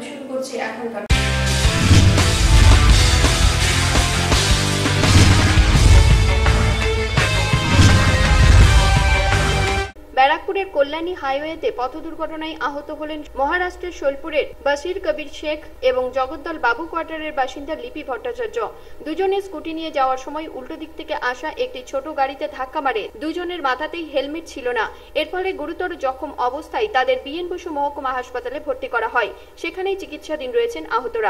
শুরু করছি এখনকার। ব্যারাকপুরের কল্যাণী হাইওয়েতে পথ দুর্ঘটনায় আহত হলেন মহারাষ্ট্রের সোলপুরের বাসির কবির শেখ এবং জগদ্দল বাবু কোয়ার্টারের বাসিন্দা লিপি ভট্টাচার্য। দুজনে স্কুটি নিয়ে যাওয়ার সময় উল্টো দিক থেকে আসা একটি ছোট গাড়িতে ধাক্কা মারে। দুজনের মাথাতেই হেলমেট ছিল না। এর ফলে গুরুতর জখম অবস্থায় তাদের বিএন বসু মহকুমা হাসপাতালে ভর্তি করা হয়। সেখানেই চিকিৎসাধীন রয়েছেন আহতরা।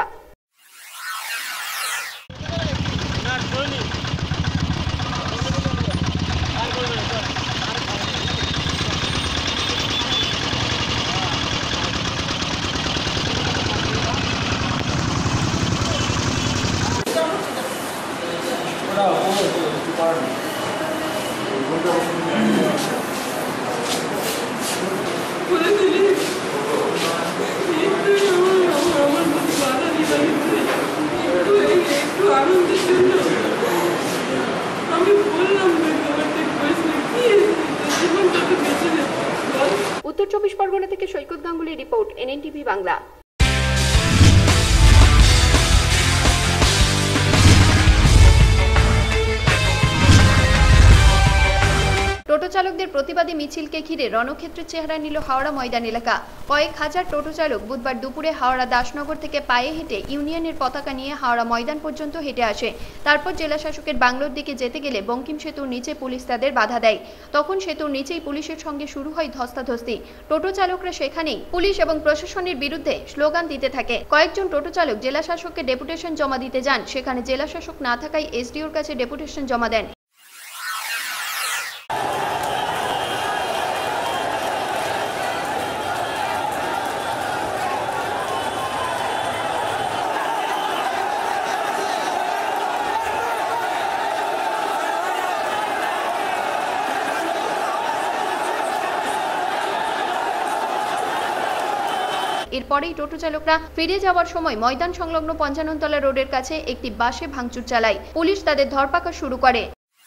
উত্তর 24 পরগনা থেকে সৈকত গাঙ্গুলির রিপোর্ট, এনএনটিভি বাংলা। টোটো চালকদের প্রতিবাদী মিছিলকে ঘিরে রণক্ষেত্রের চেহারা নিল হাওড়া ময়দান এলাকা। কয়েক হাজার টোটো চালক বুধবার দুপুরে হাওড়া দাসনগর থেকে পায়ে হেঁটে ইউনিয়নের পতাকা নিয়ে হাওড়া ময়দান পর্যন্ত হেঁটে আসে। তারপর জেলা শাসকের বাংলোর দিকে যেতে গেলে বঙ্কিম সেতুর নিচে পুলিশ তাদের বাধা দেয়। তখন সেতুর নিচেই পুলিশের সঙ্গে শুরু হয় ধস্তাধস্তি। টোটো চালকরা সেখানেই পুলিশ এবং প্রশাসনের বিরুদ্ধে স্লোগান দিতে থাকে। কয়েকজন টোটো চালক জেলা শাসককে ডেপুটেশন জমা দিতে যান। সেখানে জেলা শাসক না থাকায় এসডিওর কাছে ডেপুটেশন জমা দেন। এরপরেই টোটো চালকরা ফিরে যাওয়ার সময় ময়দান সংলগ্ন 55 তলা রোডের কাছে একটি বাসে ভাঙচুর চালায়। পুলিশ তাদের ধরপাকড় শুরু করে।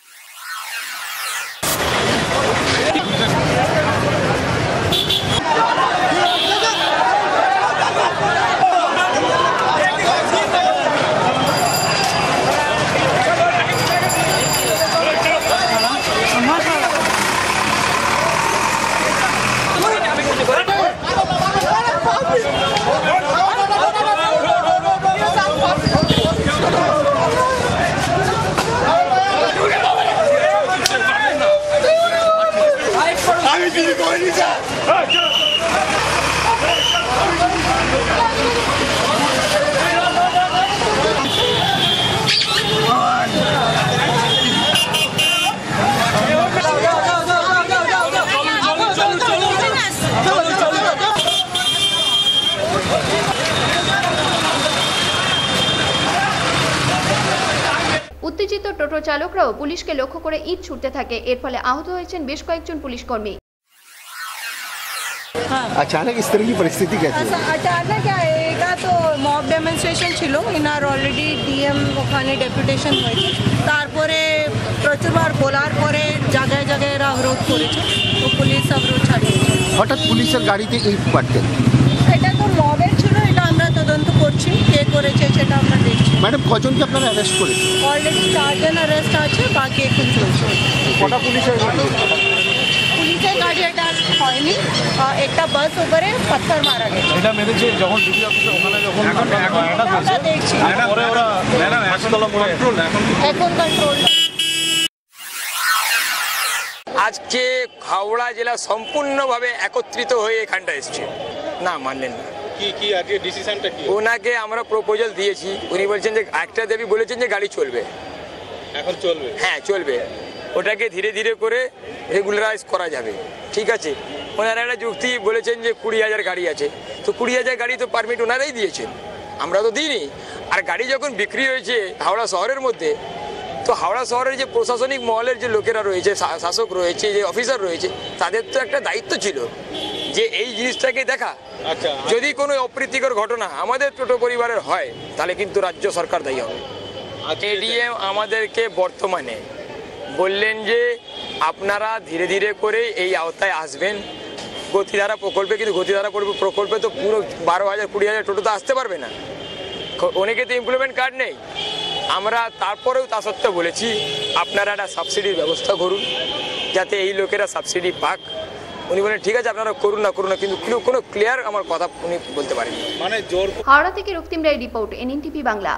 উত্তেজিত টোটো চালকরাও পুলিশকে লক্ষ্য করে ইট ছুটতে থাকে। এর ফলে আহত হয়েছেন বেশ কয়েকজন পুলিশ কর্মী। अचानक इस तरह की परिस्थिति कैसे? अचानक आएगा तो मॉब डेमनस्ट्रेशन ছিল ইনার অলরেডি ডিএম ওখানে ডেপুটেশন হয়েছে। তারপরে প্রচুরবার বলার পরে জায়গায় জায়গায় এরা অবরোধ করেছে, তো পুলিশ অবরোধ ছাড়িয়েছে। হঠাৎ পুলিশের গাড়িতে ইট পাড়তেন। এটা তো মবের ছিল, এটা আমরা তদন্ত করছি, কে করেছে সেটা আমরা দেখছি। ম্যাডাম কজনকে আপনারা অ্যারেস্ট করেছেন? অলরেডি 4 জন অ্যারেস্ট আছে, বাকি এখন চলছে। কটা পুলিশের গাড়ি? পুলিশের গাড়ি এটা হয়নি, একটা বাস উপরে পাথর মারা গেছে। এটা মেরেছে যখন ডিবি অফিসে ওখানে যখন আমরা দেখছি পরে ওরা এখন কন্ট্রোল। আজকে হাওড়া জেলা সম্পূর্ণভাবে একত্রিত হয়ে এখানটা এসছে। না মানলেন না। কি আজকে ডিসিশনটা কি? ওনাকে আমরা প্রপোজাল দিয়েছি, উনি বলছেন যে একটা দেবী বলেছেন যে গাড়ি চলবে, এখন চলবে। হ্যাঁ চলবে, ওটাকে ধীরে ধীরে করে রেগুলারাইজ করা যাবে। ঠিক আছে, ওনারা একটা যুক্তি বলেছেন যে 20,000 গাড়ি আছে, তো 20,000 গাড়ি তো পারমিট ওনারাই দিয়েছেন, আমরা তো দিইনি। আর গাড়ি যখন বিক্রি হয়েছে হাওড়া শহরের মধ্যে, তো হাওড়া শহরের যে প্রশাসনিক মহলের যে লোকেরা রয়েছে, শাসক রয়েছে, যে অফিসার রয়েছে, তাদের তো একটা দায়িত্ব ছিল যে এই জিনিসটাকে দেখা। আচ্ছা, যদি কোনো অপ্রীতিকর ঘটনা আমাদের টোটো পরিবারের হয় তাহলে কিন্তু রাজ্য সরকার দায়ী হবে। এডিএম আমাদেরকে বর্তমানে বললেন যে আপনারা ধীরে ধীরে করে এই আওতায় আসবেন, গতিধারা প্রকল্পে, কিন্তু গতিধারা প্রকল্পে তো পুরো 12,000 20,000 টোটো তো আসতে পারবে না, অনেকে তো এমপ্লয়মেন্ট কার্ড নেই। আমরা তারপরেও তা সত্ত্বেও বলেছি আপনারা একটা সাবসিডির ব্যবস্থা করুন যাতে এই লোকেরা সাবসিডি পাক। উনি বলেন ঠিক আছে আপনারা করুন না কিন্তু কোনো ক্লিয়ার আমার কথা উনি বলতে পারেন। মানে জোর। হাওড়া থেকে রক্তিম রায় রিপোর্ট, এনএনটিভি বাংলা।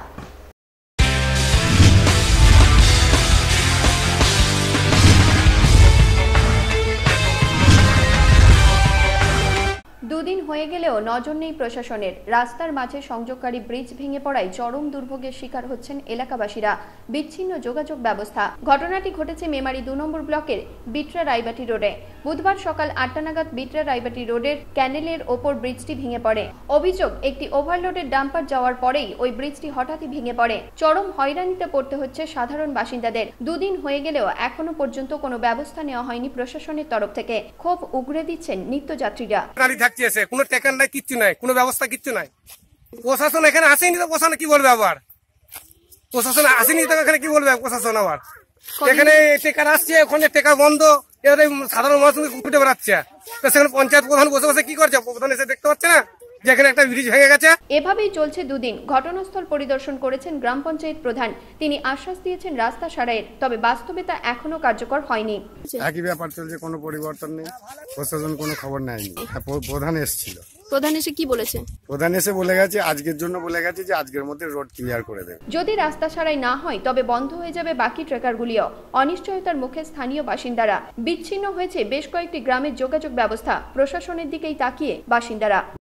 দুদিন হয়ে গেলেও নজর নেই প্রশাসনের। রাস্তার মাঝে সংযোগকারী ব্রিজ ভেঙে পড়ায় চরম দুর্ভোগের শিকার হচ্ছেন এলাকাবাসীরা। বিচ্ছিন্ন যোগাযোগ ব্যবস্থা। ঘটনাটি ঘটেছে মেমারি 2 নম্বর ব্লকের বিটরা রায়বাটি রোডে। বুধবার সকাল 8টা নাগাদ বিটরা রায়বাটি রোডের ক্যানেলের ওপর ব্রিজটি ভেঙে পড়ে। অভিযোগ, একটি ওভারলোডের ডাম্পার যাওয়ার পরেই ওই ব্রিজটি হঠাৎই ভেঙে পড়ে। চরম হয়রানিতে পড়তে হচ্ছে সাধারণ বাসিন্দাদের। দুদিন হয়ে গেলেও এখনো পর্যন্ত কোনো ব্যবস্থা নেওয়া হয়নি প্রশাসনের তরফ থেকে। ক্ষোভ উগরে দিচ্ছেন নিত্যযাত্রীরা। কোনো টেকার নাই, কিচ্ছু নাই, কোনো ব্যবস্থা কিচ্ছু নাই। প্রশাসন এখানে আসেনি তো প্রশাসন কি বলবে? আবার প্রশাসন আসেনি তো এখানে কি বলবে প্রশাসন? আবার এখানে টেকার আসছে, ওখানে টেকা বন্ধ, এবারে সাধারণ মানুষ ঘুরে বেড়াচ্ছে। তো সেখানে পঞ্চায়েত প্রধান বসে বসে কি করছে? প্রধান এসে দেখতে পাচ্ছে না যেখানে একটা ব্রিজ ভেঙে গেছে। এভাবেই চলছে দুদিন। ঘটনাস্থল পরিদর্শন করেছেন গ্রাম পঞ্চায়েত প্রধান। তিনি আশ্বাস দিয়েছেন রাস্তা সারাইয়ের, তবে বাস্তবে তা এখনো কার্যকর হয়নি। একই ব্যাপার চলছে, কোনো পরিবর্তন নেই, প্রশাসন কোনো খবর নেয়নি। প্রধান এসেছিল, প্রধান এসে কি বলেছে? প্রধান এসে বলে গেছে আজকের জন্য, বলে গেছে যে আজকের মধ্যে রোড ক্লিয়ার করে দেবে। যদি রাস্তা সারাই না হয় তবে বন্ধ হয়ে যাবে বাকি ট্রেকারগুলিও। অনিশ্চয়তার মুখে স্থানীয় বাসিন্দারা। বিচ্ছিন্ন হয়েছে বেশ কয়েকটি গ্রামের যোগাযোগ ব্যবস্থা। প্রশাসনের দিকেই তাকিয়ে বাসিন্দারা।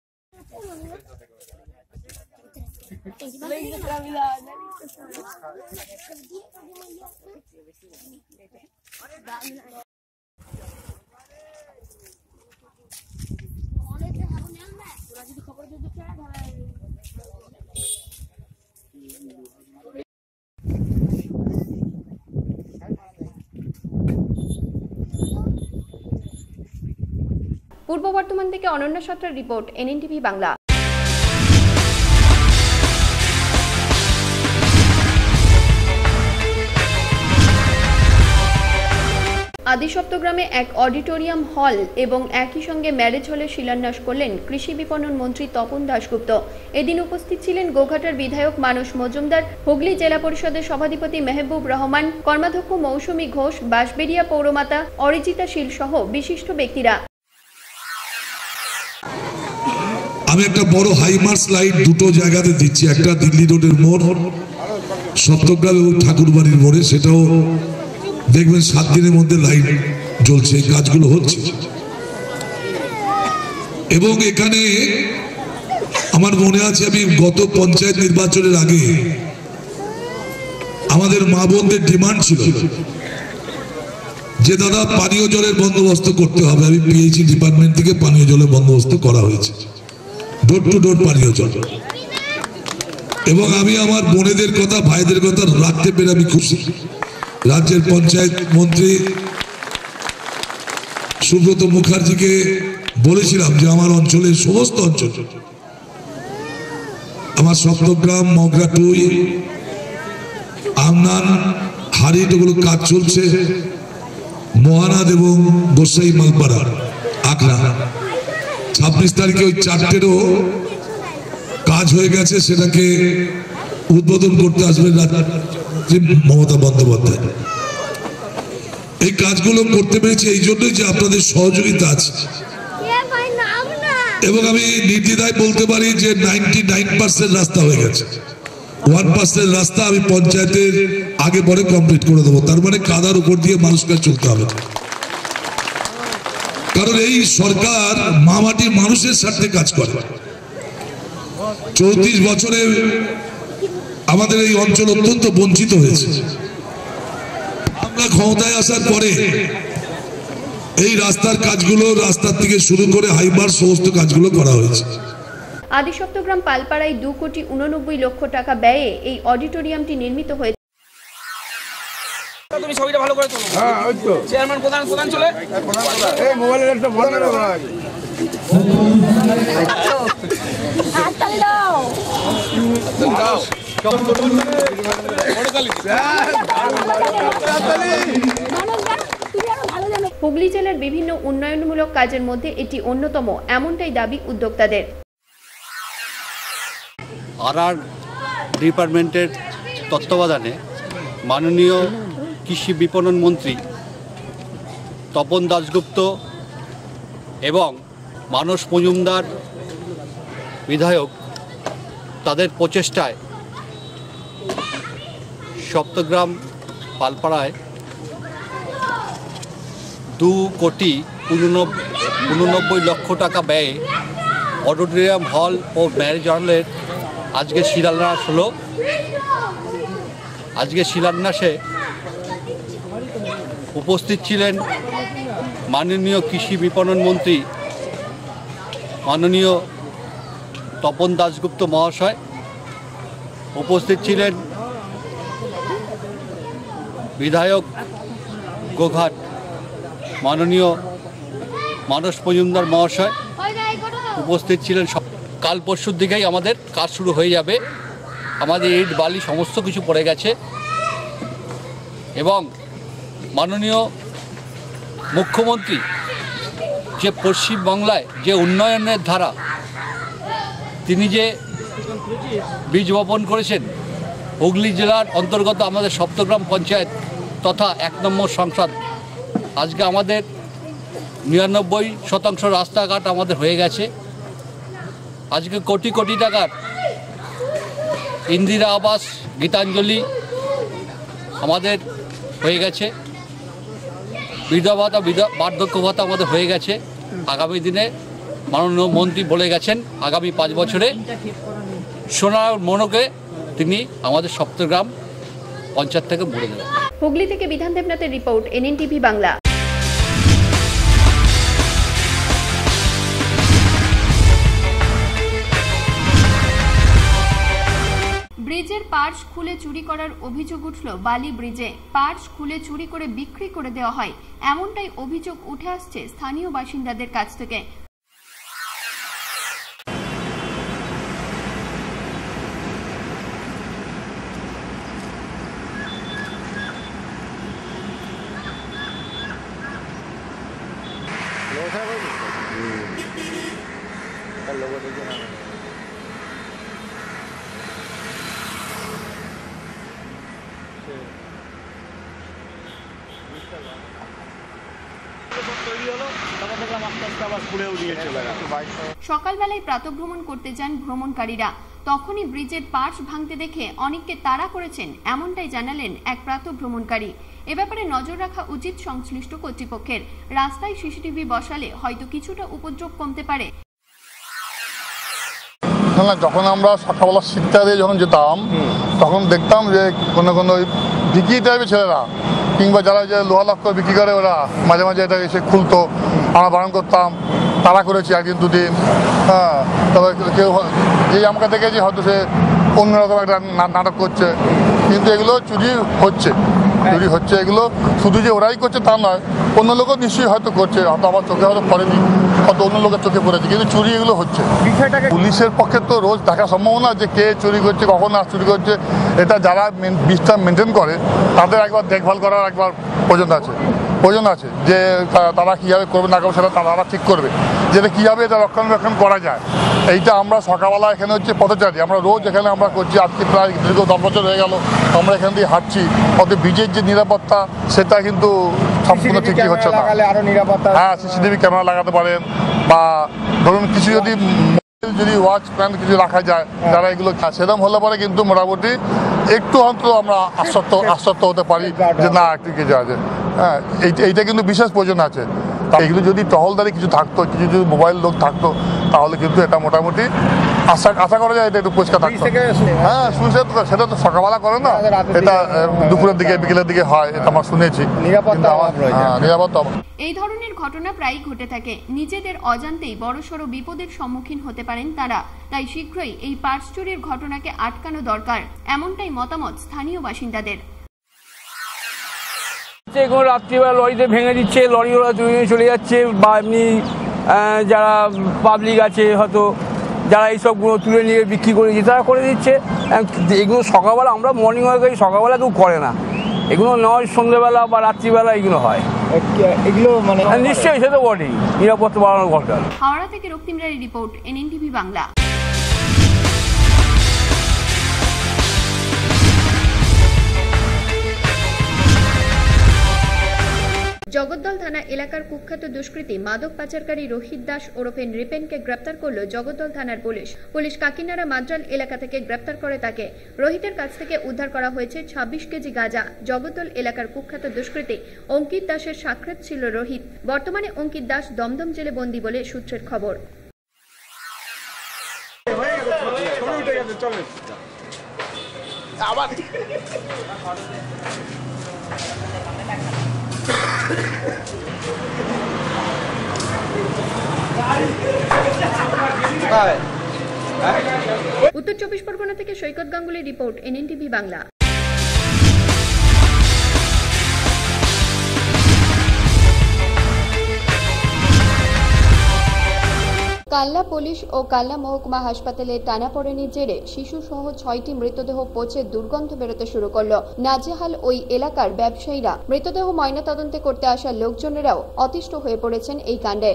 পূর্ব বর্ধমান থেকে অনন্যা সত্রার রিপোর্ট, এনএনটিভি বাংলা। আদিসপ্তগ্রামে এক অডিটোরিয়াম হল এবং একই সঙ্গে ম্যারেজ হলের শিলান্যাস করলেন কৃষি বিপণন মন্ত্রী তপন দাশগুপ্ত। এদিন উপস্থিত ছিলেন গোঘাটার বিধায়ক মানস মজুমদার, হুগলি জেলা পরিষদের সভাধিপতি মেহবুব রহমান, কর্মাধ্যক্ষ মৌসুমী ঘোষ, বাঁশবেড়িয়া পৌরমাতা অরিজিতা শীল সহ বিশিষ্ট ব্যক্তিরা। আমি একটা বড় হাইমার্স লাইট দুটো জায়গাতে দিচ্ছি, একটা দিল্লি রোডের মোড়, সপ্তগ্রাম এবং ঠাকুরবাড়ির মোড়ে। সেটাও দেখবেন 7 দিনের মধ্যে লাইট জ্বলছে, কাজগুলো হচ্ছে। এবং এখানে আমার মনে আছে আমি গত পঞ্চায়েত নির্বাচনের আগে আমাদের মা বোনদের ডিমান্ড ছিল যে দাদা পানীয় জলের বন্দোবস্ত করতে হবে। আমি পিএইচই ডিপার্টমেন্ট থেকে পানীয় জলের বন্দোবস্ত করা হয়েছে, ডোর টু ডোর পানীয় জল। এবং আমি আমার বোনেদের কথা, ভাইদের কথা রাখতে পেরে আমি খুশি। রাজ্যের পঞ্চায়েত মন্ত্রী সুব্রত মুখার্জিকে বলেছিলাম যে আমার অঞ্চলের সমস্ত অঞ্চল, আমার সপ্তগ্রাম, মগরাটুই, আমনান, হারিট, ওগুলো কাজ চলছে। মহানাদ এবং গোসাই মালপাড়া, আখড়া 26 তারিখে ওই 4টেরও কাজ হয়ে গেছে। সেটাকে উদ্বোধন করতে আসবেন মমতা বন্দ্যোপাধ্যায়। এই কাজগুলো করতে পেরেছি এই জন্যই যে আপনাদের সহযোগিতা আছে। এবং আমি নির্দ্বিধায় বলতে পারি যে 99% রাস্তা হয়ে গেছে। 1% রাস্তা আমি পঞ্চায়েতের আগে পরে কমপ্লিট করে দেবো। তার মানে কাদার উপর দিয়ে মানুষকে চলতে হবে, কারণ এই সরকার মামাটির মানুষের স্বার্থে কাজ করে। 34 বছরে আমাদের এই অঞ্চল অত্যন্ত বঞ্চিত হয়েছে। আমরা ক্ষমতায় আসার পরে এই রাস্তার কাজগুলো, রাস্তার থেকে শুরু করে হাইবার সমস্ত কাজগুলো করা হয়েছে। আদিসপ্তগ্রাম পালপাড়ায় 2,89,00,000 টাকা ব্যয়ে এই অডিটোরিয়ামটি নির্মিত হয়েছে। তুমি ছবিটা ভালো করে তোলো। হ্যাঁ, ওই তো চেয়ারম্যান প্রধান চলে এই মোবাইলের একটা বড় করে দাও। হাততালি দাও। দাও। বড় তালি। হাততালি। হুগলি জেলার বিভিন্ন উন্নয়নমূলক কাজের মধ্যে এটি অন্যতম, এমনটাই দাবি উদ্যোক্তাদের। আরআর ডিপার্টমেন্টের তত্ত্বাবধানে মাননীয় কৃষি বিপণন মন্ত্রী তপন দাশগুপ্ত এবং মানস মজুমদার বিধায়ক তাদের প্রচেষ্টায় সপ্তগ্রাম পালপাড়ায় 2,89,00,000 টাকা ব্যয়ে অডিটোরিয়াম হল ও ম্যারেজ হলের আজকে শিলান্যাস হলো। আজকে শিলান্যাসে উপস্থিত ছিলেন মাননীয় কৃষি বিপণন মন্ত্রী মাননীয় তপন দাশগুপ্ত মহাশয়, উপস্থিত ছিলেন বিধায়ক গোঘাট মাননীয় মানস মজুমদার মহাশয়, উপস্থিত ছিলেন। কাল পরশুর দিকেই আমাদের কাজ শুরু হয়ে যাবে। আমাদের ইট বালি সমস্ত কিছু পড়ে গেছে এবং মাননীয় মুখ্যমন্ত্রী যে পশ্চিমবাংলায় যে উন্নয়নের ধারা তিনি যে বীজ বপন করেছেন, হুগলি জেলার অন্তর্গত আমাদের সপ্তগ্রাম পঞ্চায়েত তথা 1 নম্বর সংসদ, আজকে আমাদের 99% রাস্তাঘাট আমাদের হয়ে গেছে। আজকে কোটি কোটি টাকার ইন্দিরা আবাস, গীতাঞ্জলি আমাদের হয়ে গেছে, বিধবা ভাতা, বার্ধক্য ভাতা আমাদের হয়ে গেছে। আগামী দিনে মাননীয় মন্ত্রী বলে গেছেন আগামী 5 বছরে সোনার মনকে তিনি আমাদের সপ্তগ্রাম পঞ্চায়েত থেকে বলে দেবেন। হুগলি থেকে বিধান দেবনাথের রিপোর্ট, NNTV বাংলা। ব্রিজের পার্স খুলে চুরি করার অভিযোগ উঠল বালি ব্রিজে। পার্স খুলে চুরি করে বিক্রি করে দেওয়া হয়, এমনটাই অভিযোগ উঠে আসছে স্থানীয় বাসিন্দাদের কাছ থেকে। সকালবেলায় প্রাতঃভ্রমণ করতে যান ভ্রমণকারীরা, তখনই ব্রিজের পার্স ভাঙতে দেখে অনেককে তাড়া করেছেন, এমনটাই জানালেন এক প্রাতঃভ্রমণকারী। এ ব্যাপারে নজর রাখা উচিত সংশ্লিষ্ট কর্তৃপক্ষের। রাস্তায় CCTV বসালে হয়তো কিছুটা উপদ্রব কমতে পারে। যখন আমরা সকালবেলা শিক্ষা দিয়ে যখন যেতাম তখন দেখতাম যে কোনো বিক্রি টাইপের ছেলেরা কিংবা যারা যে লোহা লক্ষ্য বিক্রি করে ওরা মাঝে মাঝে এটা এসে খুলতো, আমরা বারণ করতাম, তাড়া করেছি 1 দিন 2 দিন। হ্যাঁ, তবে কেউ যে আমাকে দেখেছি হয়তো সে অন্যরকম একটা নাটক করছে, কিন্তু এগুলো চুরি হচ্ছে। এগুলো শুধু যে ওরাই করছে তা নয়, অন্য লোকও নিশ্চয়ই হয়তো করছে, হয়তো আমার চোখে হয়তো পড়েনি, হয়তো অন্য লোকের চোখে পড়েছে, কিন্তু চুরি এগুলো হচ্ছে। পুলিশের পক্ষে তো রোজ দেখা সম্ভব না যে কে চুরি করছে, কখন আর চুরি করছে। এটা যারা ব্রিজটা মেনটেন করে তাদের একবার দেখভাল করার একবার প্রয়োজন আছে যে তারা কীভাবে করবে না করবে সেটা তারা ঠিক করবে, যেটা কীভাবে এটা রক্ষণাবেক্ষণ করা যায়। এইটা আমরা সকালবেলা এখানে হচ্ছে পথচারী, আমরা রোজ এখানে আমরা করছি, আজকে প্রায় দীর্ঘ 10 বছর হয়ে গেল আমরা এখান দিয়ে হাঁটছি। অর্থাৎ ব্রিজের যে নিরাপত্তা সেটা কিন্তু সম্পূর্ণ ঠিকই হচ্ছে না। হ্যাঁ, CCTV ক্যামেরা লাগাতে পারেন, বা ধরুন কিছু যদি ওয়াচম্যান কিছু রাখা যায় যারা এগুলো সেরকম হলে পরে কিন্তু মোটামুটি একটু অন্তত আমরা আশ্বস্ত হতে পারি যে না একটু কিছু আছে। হ্যাঁ, এইটা কিন্তু বিশেষ প্রয়োজন আছে। এগুলো যদি টহলদারি কিছু থাকতো, কিছু যদি মোবাইল লোক থাকতো, তাহলে কিন্তু এটা মোটামুটি আশা করা যায় এটা একটু পরিষ্কার থাকতো। হ্যাঁ, শুনছে তো, সেটা তো সকালবেলা করে না, এটা দুপুরের দিকে বিকেলের দিকে হয়, এটা আমরা শুনেছি। নিরাপত্তা। এই ধরনের ঘটনা প্রায়ই ঘটে থাকে, নিজেদের অজান্তেই বড়সড় বিপদের সম্মুখীন হতে পারেন তারা। তাই শীঘ্রই এই পার্স চুরির ঘটনাকে আটকানো দরকার, এমনটাই মতামত স্থানীয় বাসিন্দাদের। রাত্রিবেলা লরিতে ভেঙে দিচ্ছে, লরিগুলো চলে যাচ্ছে, বা এমনি যারা পাবলিক আছে হয়তো যারা এইসবগুলো তুলে নিয়ে বিক্রি করে দিচ্ছে তারা করে দিচ্ছে। এগুলো সকালবেলা আমরা মর্নিং ওয়াকে সকালবেলা কেউ করে না, এগুলো নয় সন্ধ্যেবেলা বা রাত্রিবেলা এগুলো হয়। এগুলো মানে নিশ্চয়ই সে তো বটেই, নিরাপত্তা বাড়ানোর দরকার। হাওড়া থেকে রক্তিম রায়ের রিপোর্ট, NNTV বাংলা। জগদ্দল থানা এলাকার কুখ্যাত দুষ্কৃতী মাদক পাচারকারী রোহিত দাস ওরফে নৃপেনকে গ্রেপ্তার করল জগদ্দল থানার পুলিশ কাকিনাড়া মাদ্রাল এলাকা থেকে গ্রেপ্তার করে তাকে। রোহিতের কাছ থেকে উদ্ধার করা হয়েছে 26 কেজি গাঁজা। জগদ্দল এলাকার কুখ্যাত দুষ্কৃতী অঙ্কিত দাসের সাক্ষাৎ ছিল রোহিত। বর্তমানে অঙ্কিত দাস দমদম জেলে বন্দী বলে সূত্রের খবর। উত্তর 24 পরগনা থেকে সৈকত গাঙ্গুলির রিপোর্ট, NNTV বাংলা। কাল্লা পুলিশ ও কাল্লা মহকুমা হাসপাতালে টানাপোড়েনের জেরে শিশু সহ 6টি মৃতদেহ পচে দুর্গন্ধ বেরোতে শুরু করলো। নাজেহাল ওই এলাকার ব্যবসায়ীরা, মৃতদেহ ময়নাতদন্তে করতে আসা লোকজনেরাও অতিষ্ঠ হয়ে পড়েছেন এই কাণ্ডে।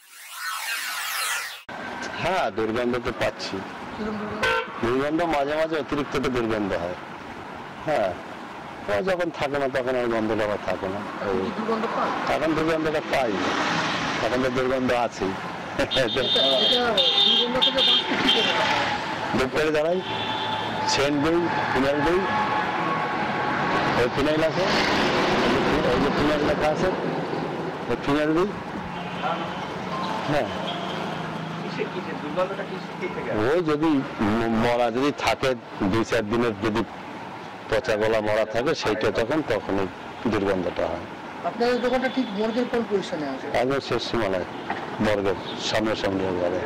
হ্যাঁ, দুর্গন্ধ তো পাচ্ছি। দুর্গন্ধ মাঝে মাঝে অতিরিক্ত দুর্গন্ধ হয়। হ্যাঁ, যখন থাকে না তখন ওই গন্ধটা আবার থাকে না। এখন দুর্গন্ধটা পাই, এখন তো দুর্গন্ধ আছেই। দুপুরে দাঁড়াই, সেন্ট দিই, ফিনাইল দিই। ওই ফিনাইল আছে, ওই যে ফিনাইল লেখা আছে, ওই ফিনাইল দিই। হ্যাঁ, ওই যদি মরা যদি থাকে 2-4 দিনের, যদি পচা গলা মরা থাকে সেইটা তখনই দুর্গন্ধটা হয়। আপনাদের দোকানটা ঠিক মর্গের কোন পজিশনে আছে? একদম শেষ সীমানায়, মর্গের সামনে ঘরে।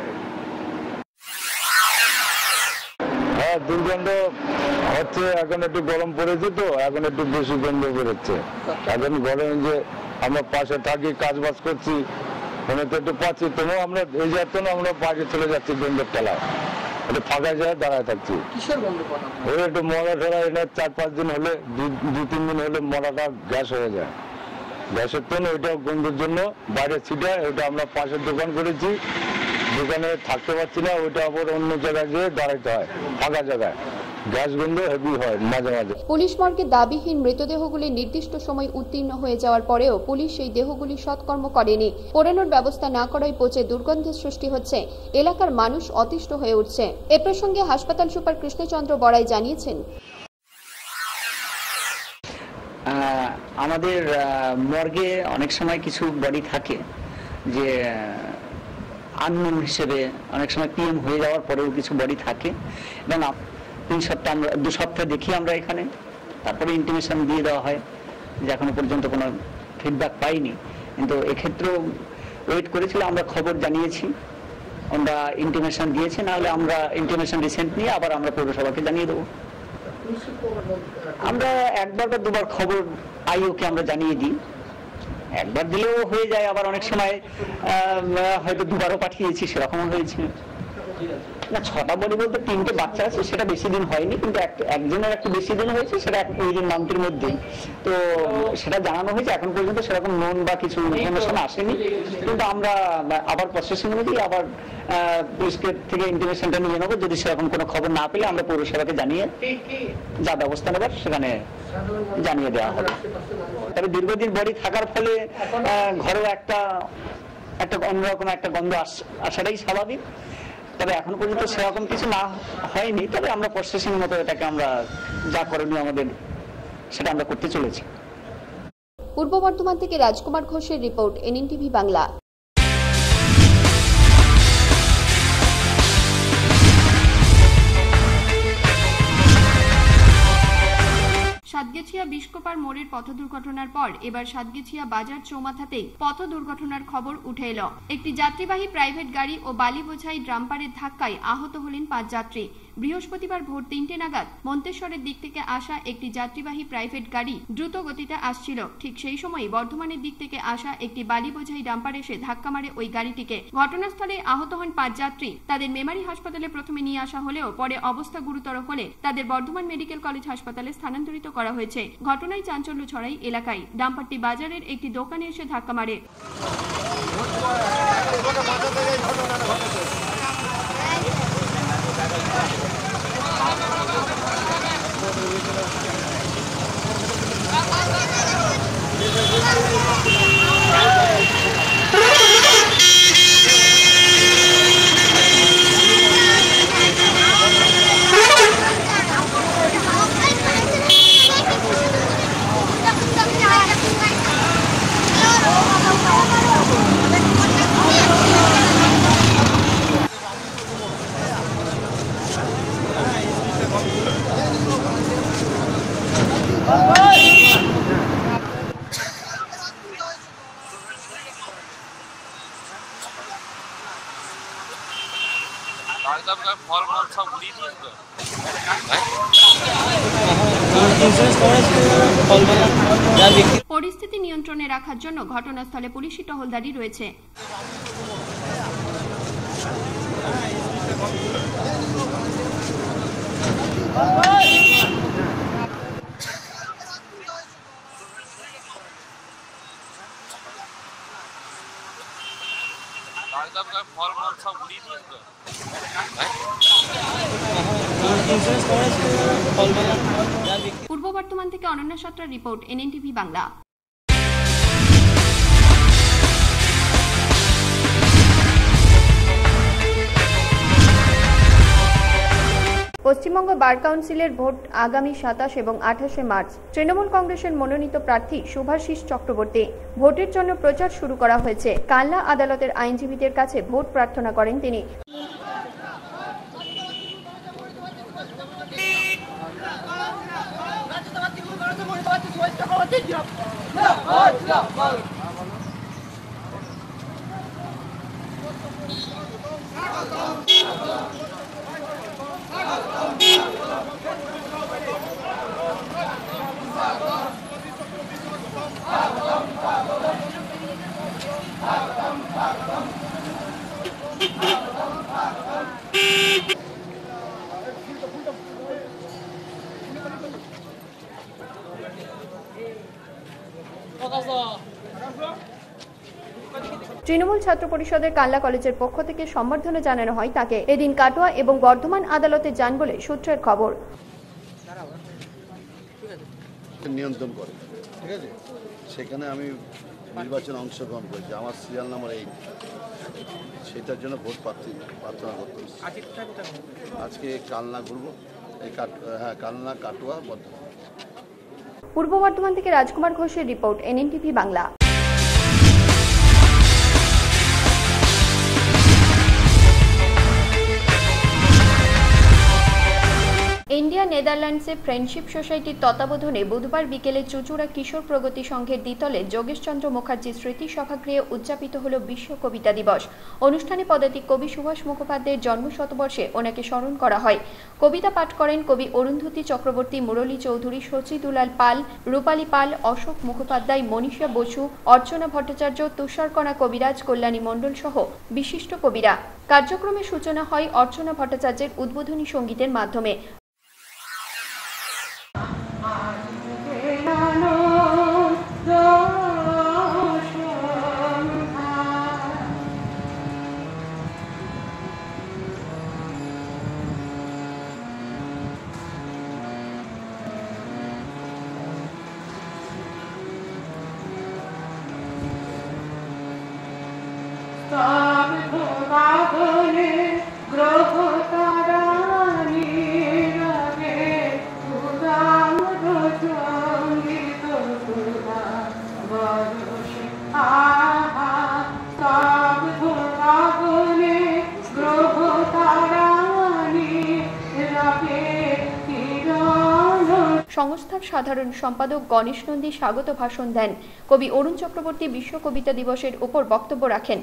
হ্যাঁ, দুর্গন্ধ হচ্ছে। এখন একটু গরম পড়েছে তো, এখন একটু বেশি গন্ধ বেরোচ্ছে। এখন গরমে যে আমরা পাশে থাকি, কাজ বাজ করছি, মনে তো একটু পাচ্ছি, তবুও আমরা এই যাচ্ছি না, আমরা বাইরে চলে যাচ্ছি গন্ধের ঠেলায়। একটু ফাঁকা জায়গায় দাঁড়ায় থাকছি। ওই একটু মরা ঠেলা এনে 4-5 দিন হলে, 2-3 দিন হলে মরাটা গ্যাস হয়ে যায়। গ্যাসের জন্য ওইটা গন্ধের জন্য বাইরে ছিটায়। ওইটা আমরা পাশের দোকান করেছি, দোকানে থাকতে পারছি না, ওইটা আবার অন্য জায়গায় গিয়ে দাঁড়াইতে হয়, ফাঁকা জায়গায়। গ্যাস গন্ধ হেভি হয় মাঝে মাঝে। পুলিশ মর্গে দাবিহীন মৃতদেহগুলি নির্দিষ্ট সময় উত্তীর্ণ হয়ে যাওয়ার পরেও পুলিশ সেই দেহগুলি সৎকর্ম করেনি। পোড়ানোর ব্যবস্থা না করায় পচে দুর্গন্ধের সৃষ্টি হচ্ছে, এলাকার মানুষ অতিষ্ঠ হয়ে উঠছে। এ প্রসঙ্গে হাসপাতাল সুপার কৃষ্ণচন্দ্র বড়াই জানিয়েছেন, আমাদের মর্গে অনেক সময় কিছু বডি থাকে যে আননোন হিসেবে, অনেক সময় PM হয়ে যাওয়ার পরেও কিছু বডি থাকে, এবং 2 সপ্তাহ দেখি আমরা এখানে। তারপরে ইন্টিমেশন দিয়ে দেওয়া হয় যে এখনো পর্যন্ত কোনো ফিডব্যাক পাইনি, কিন্তু এক্ষেত্রেও ওয়েট করেছিল। আমরা খবর জানিয়েছি, আমরা ইন্টিমেশন দিয়েছি, নাহলে আমরা ইন্টিমেশন রিসেন্ট নিয়ে আবার আমরা পৌরসভাকে জানিয়ে দেবো। আমরা 1বার বা 2বার খবর আইওকে আমরা জানিয়ে দিই। 1বার দিলেও হয়ে যায়, আবার অনেক সময় হয়তো 2বারও পাঠিয়েছি, সেরকমও হয়েছে। না, 6টা বডি বলতে 3টে বাচ্চা আছে, সেটা বেশি দিন হয়নি, কিন্তু একজনের একটু বেশি দিন হয়েছে, সেটা ওই মান্থের মধ্যেই। তো সেটা জানানো হয়েছে, এখন পর্যন্ত সেরকম নোন বা কিছু ইনফরমেশন আসেনি, কিন্তু আমরা আবার প্রসেসিংয়ের মধ্যেই আবার পুলিশকে থেকে ইন্টিমেশনটা নিয়ে নেবো। যদি সেরকম কোনো খবর না পেলে আমরা পৌরসভাকে জানিয়ে যা ব্যবস্থা নেবার সেখানে জানিয়ে দেওয়া হবে। তবে দীর্ঘদিন বডি থাকার ফলে ঘরেও একটা অন্যরকম একটা গন্ধ আসাটাই স্বাভাবিক। তবে এখন পর্যন্ত সেরকম কিছু না হয়নি, তবে আমরা প্রসেসিং মতো এটাকে আমরা যা করণীয় আমাদের সেটা আমরা করতে চলেছি। পূর্ব বর্ধমান থেকে রাজকুমার ঘোষের রিপোর্ট, NNTV বাংলা। সাতগেছিয়া বিস্কোপার মোড়ের পথ দুর্ঘটনার পর এবার সাতগেছিয়া বাজার চৌমাথাতেই পথ দুর্ঘটনার খবর উঠে এলো। একটি যাত্রীবাহী প্রাইভেট গাড়ি ও বালি বোঝাই ড্রাম্পারের ধাক্কায় আহত হলেন 5 যাত্রী। বৃহস্পতিবার ভোর 3টে নাগাদ মন্তেশ্বরের দিক থেকে আসা একটি যাত্রীবাহী প্রাইভেট গাড়ি দ্রুত গতিতে আসছিল। ঠিক সেই সময় বর্ধমানের দিক থেকে আসা একটি বালি বোঝাই ডাম্পার এসে ধাক্কা মারে ওই গাড়িটিকে। ঘটনাস্থলে আহত হন 5 যাত্রী। তাদের মেমারি হাসপাতালে প্রথমে নিয়ে আসা হলেও পরে অবস্থা গুরুতর হলে তাদের বর্ধমান মেডিকেল কলেজ হাসপাতালে স্থানান্তরিত করা হয়েছে। পড়েছে। ঘটনায় চাঞ্চল্য ছড়ায় এলাকায়। ডাম্পারটি বাজারের একটি দোকানে এসে ধাক্কা মারে। পরিস্থিতি নিয়ন্ত্রণে রাখার জন্য ঘটনাস্থলে পুলিশি টহলদারি রয়েছে। পূর্ব বর্ধমান থেকে অনন্যা সাঁতরার report, NNTV Bangla. Paschimbanga bar কাউন্সিলের ভোট আগামী 27 এবং 28 মার্চ। তৃণমূল কংগ্রেসের মনোনীত প্রার্থী শুভাশিস চক্রবর্তী। ভোটের জন্য প্রচার শুরু করা হয়েছে। কালনা আদালতের আইনজীবীদের কাছে ভোট প্রার্থনা করেন তিনি। তৃণমূল ছাত্র পরিষদের কালনা কলেজের পক্ষ থেকে সম্বর্ধনা জানানো হয় তাকে। এদিন কাটোয়া এবং বর্ধমান আদালতে যান বলে সূত্রের খবর। নিয়ন্ত্রণ করে, ঠিক আছে, সেখানে আমি নির্বাচনে অংশগ্রহণ করেছি, আমার সিরিয়াল নাম্বার 8, সেটার জন্য ভোট প্রার্থনা করতে আজকে কালনা ঘুরবো, কালনা, কাটোয়া, বর্ধমান। পূর্ব বর্ধমান থেকে রাজকুমার ঘোষের রিপোর্ট, NNTV বাংলা। ইন্ডিয়া নেদারল্যান্ডসে ফ্রেন্ডশিপ সোসাইটির তত্ত্বাবধানে বুধবার বিকেলে চুঁচুড়া কিশোর প্রগতি সংঘের দ্বিতলে যোগেশচন্দ্র মুখার্জি স্মৃতি সভাগৃহে উদযাপিত হল বিশ্ব কবিতা দিবস। অনুষ্ঠানে পদাতিক কবি সুভাষ মুখোপাধ্যায়ের জন্ম শতবর্ষে ওনাকে স্মরণ করা হয়। কবিতা পাঠ করেন কবি অরুন্ধতী চক্রবর্তী, মুরলী চৌধুরী, শচী দুলাল পাল, রূপালী পাল, অশোক মুখোপাধ্যায়, মনীষা বসু, অর্চনা ভট্টাচার্য, তুষারকণা কবিরাজ, কল্যাণী মণ্ডল সহ বিশিষ্ট কবিরা। কার্যক্রমের সূচনা হয় অর্চনা ভট্টাচার্যের উদ্বোধনী সঙ্গীতের মাধ্যমে। সংস্থার সাধারণ সম্পাদক গণেশ নন্দী স্বাগত ভাষণ দেন। কবি অরুণ চক্রবর্তী বিশ্ব কবিতা দিবসের উপর বক্তব্য রাখেন।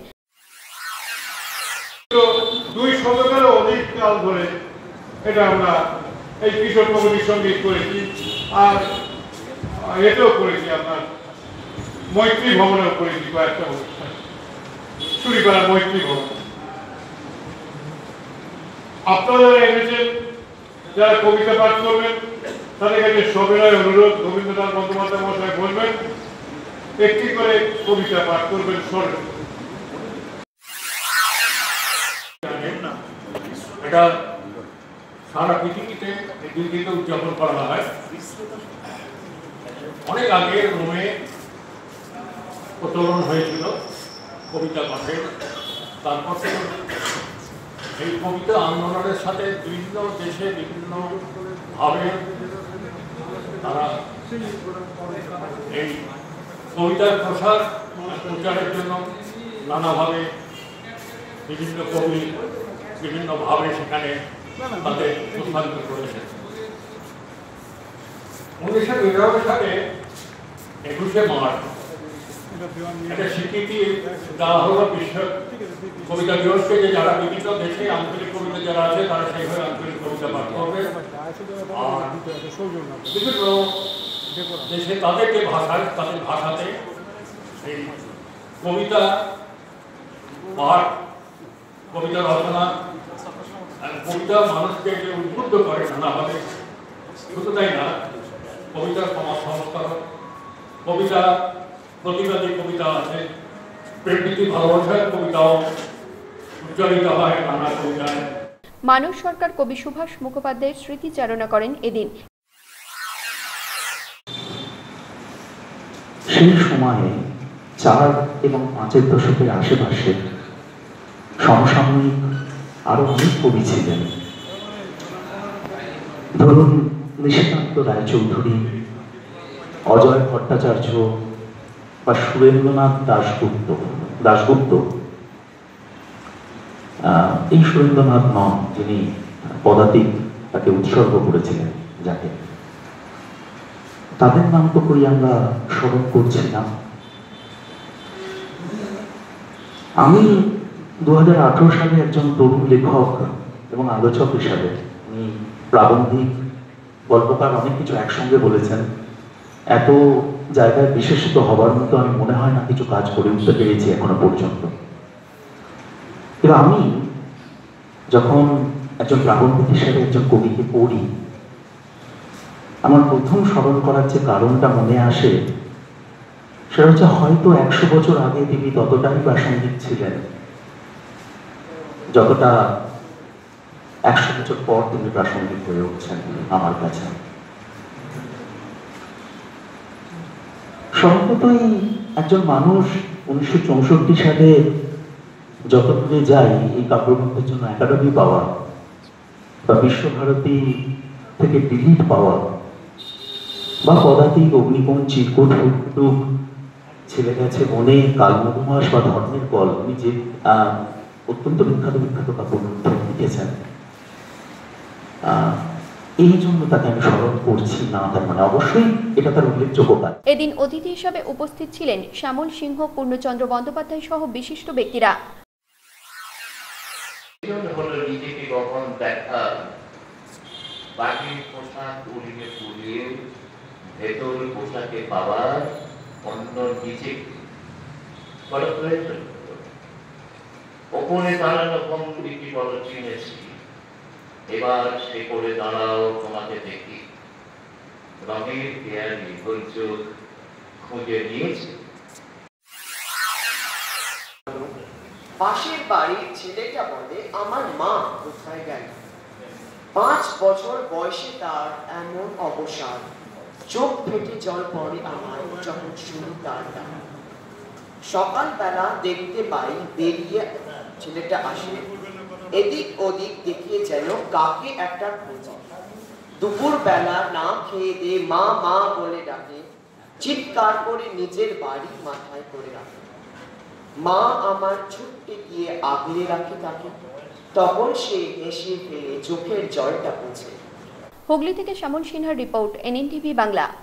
2 শতকেরও অধিক কাল ধরে এটা আমরা এই কিশোর প্রগতি সঙ্গীত করেছি, আর এটাও করেছি, আপনার মৈত্রী ভবনেও করেছি কয়েকটা অনুষ্ঠান, চুরিপাড়া মৈত্রী ভবন। আপনারা এনেছেন যারা কবিতা পাঠ করবেন, তাদের কাছে সবিনয় অনুরোধ, রবীন্দ্রনাথ বন্দ্যোপাধ্যায় মহাশয় বলবেন, একটি করে কবিতা পাঠ করবেন স্বরে। এটা সারা পৃথিবীতে এই দিনটিকে উদযাপন করা হয়। অনেক আগে রোমে প্রচলন হয়েছিল কবিতা পাঠের। তারপর থেকে এই কবিতা আন্দোলনের সাথে বিভিন্ন দেশে বিভিন্নভাবে তারা এই কবিতার প্রচারের জন্য নানাভাবে বিভিন্ন কবি বিভিন্নভাবে সেখানে তাদের প্রস্তাবিত করেছেন। 1992 সালে 21শে মার্চ একটা স্বীকৃতি দেওয়া হলো বিশ্ব কবিতা দিবসকে, যে যারা বিভিন্ন দেশে আঞ্চলিক কবিতা যারা আছে তারা সেইভাবে আঞ্চলিক কবিতা পাঠ করবে, আর বিভিন্ন দেশে তাদের যে ভাষায় তাদের ভাষাতে এই কবিতা পাঠ, কবিতা রচনা, কবিতা মানুষকে যে উদ্বুদ্ধ করে নানাভাবে, শুধু তাই না, কবিতার সমাজ সংস্কারক, কবিতা প্রতিবাদী কবিতা আছে, প্রকৃতি ভালোবাসার কবিতাও উচ্চারিত হয় নানা কবিতায়। মানস সরকার কবি সুভাষ মুখোপাধ্যায়ের স্মৃতিচারণা করেন এদিন। সেই সময়ে 4 এবং 5-এর দশকের আশেপাশে সমসাময়িক আরো অনেক কবি ছিলেন। ধরুন নিশিকান্ত রায়চৌধুরী, অজয় ভট্টাচার্য বা সুরেন্দ্রনাথ দাশগুপ্ত। এই সুরেন্দ্রনাথ নন যিনি পদাতিক তাকে উৎসর্গ করেছিলেন, যাকে তাদের নাম তো করি আমরা স্মরণ করছি না। আমি 2018 সালে একজন তরুণ লেখক এবং আলোচক হিসাবে, উনি প্রাবন্ধিক, গল্পকার, অনেক কিছু একসঙ্গে বলেছেন। এত জায়গায় বিশেষিত হবার মতো আমি মনে হয় না কিছু কাজ করে উঠতে পেরেছি এখনো পর্যন্ত। কিন্তু আমি যখন একজন প্রাবন্ধিক হিসেবে একজন কবিকে পড়ি, আমার প্রথম স্মরণ করার যে কারণটা মনে আসে সেটা হচ্ছে হয়তো 100 বছর আগে তিনি ততটাই প্রাসঙ্গিক ছিলেন যতটা 100 বছর পর তিনি প্রাসঙ্গিক হয়ে উঠছেন আমার কাছে। সম্ভবতই একজন মানুষ 1964 সালে যত দূরে যায় এই কাব্যগ্রন্থের জন্য একাডেমি পাওয়া বা বিশ্বভারতী থেকে ডিলিট পাওয়া বা পদাতিক, অগ্নিকোণ, চিরকুট, হুকটুক, ছেলে গেছে মনে, কালমধুমাস বা ধর্মের কল, উনি যে অত্যন্ত বিখ্যাত কাব্যগ্রন্থ লিখেছেন, এই জন্য তাকে আমি স্মরণ করছি না, তার মানে অবশ্যই এটা তার উল্লেখযোগ্য কাজ। এদিন অতিথি হিসাবে উপস্থিত ছিলেন শ্যামল সিংহ, পূর্ণচন্দ্র বন্দ্যোপাধ্যায় সহ বিশিষ্ট ব্যক্তিরা। নিজেকে কখন দেখা, বাকি পোশাক উড়িয়ে পুড়িয়ে ভেতর পোশাকে পাওয়ার অন্য নিজে ওপরে দাঁড়ানো বন্ধুকে বড় চিনেছি, এবার সে করে দাঁড়াও তোমাকে দেখি, রঙের পেয়ারি গোলচোখ খুঁজে নিয়েছে। পাশের বাড়ির ছেলেটা বলে আমার মা কোথায় গেল। 5 বছর বয়সে তার এমন অবসাদ, চোখ ফেটে জল পড়ে আমার যখন শুনি তার ডাক। সকালবেলা দেখতে পাই বেরিয়ে ছেলেটা আসে, এদিক ওদিক দেখিয়ে যেন কাকে একটা খোঁজে। দুপুর বেলা না খেয়ে দিয়ে মা মা বলে ডাকে, চিৎকার করে নিজের বাড়ি মাথায় করে রাখে। মা আমার ছুটতে গিয়ে আগলে রাখে তাকে, তখন সে হেসে ফেলে চোখের জলটা মুছে। হুগলি থেকে শ্যামল সিনহার রিপোর্ট, NNTV বাংলা।